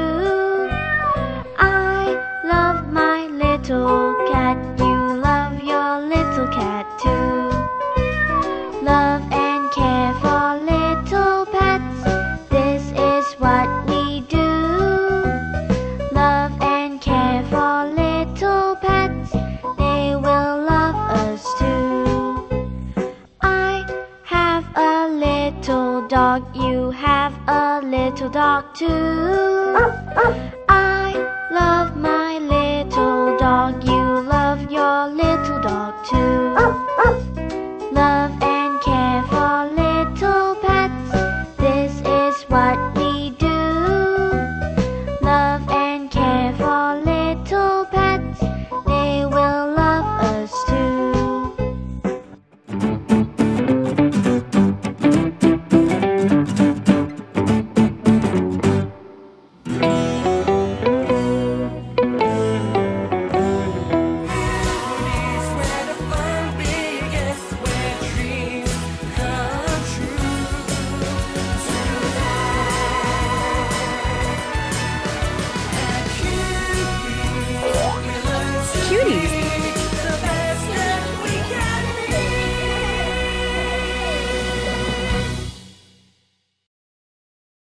too. I love my little cat. You love your little cat too. Love and care for little pets. This is what we do. Love and care for little pets. They will love us too. I have a little dog. You have a little dog too.